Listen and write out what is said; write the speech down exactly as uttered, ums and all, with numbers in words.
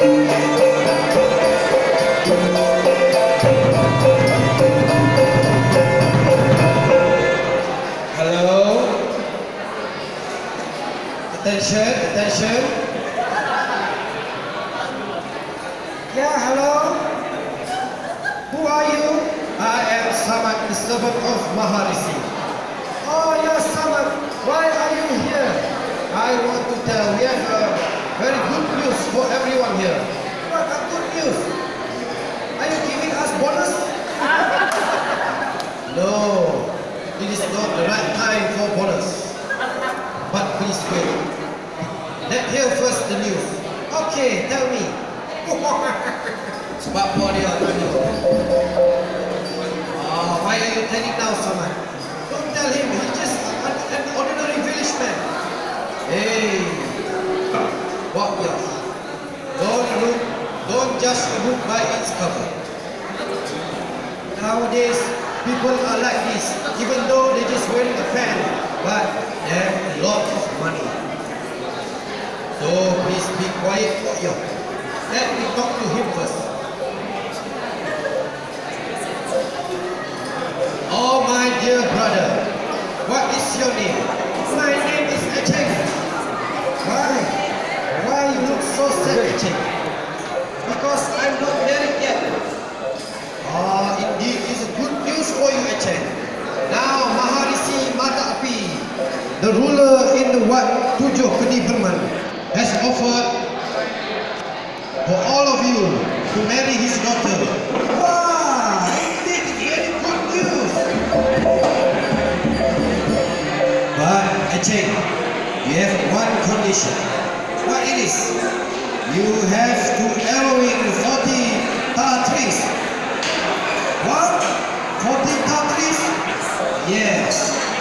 Hello? Attention, attention. Yeah, hello? Who are you? I am Samad, the servant of Maharishi. Oh, yes, Samad. Why are you here? I want to tell we have a very good news for everyone here. What a good news? Are you giving us bonus? No. It is not the right time for bonus. But please wait. Let's hear first the news. Okay, tell me. What for you? Oh, why are you telling now, Samad? Don't tell him. He's just an, an ordinary village man. Hey, what else? Don't look. Don't judge a book by its cover. Nowadays, people are like this, even though they're just wearing a pant, but they have a lot of money. So please be quiet for you. Let me talk to him first. Oh my dear brother, what is your name? My name is Echeng. Why? Why you look so sad, Echeng? Because I'm not married yet. Ah, indeed, it's good news for you, Echeng. Now, Maharishi Mata Api, the ruler in the Wat Tujuh Kedi Berman, has offered for all of you to marry his daughter. Wow, indeed, it's very good news. But, Echeng, you have one condition. What it is? You have to arrowing forty tar trees. What? forty tar trees? Yes.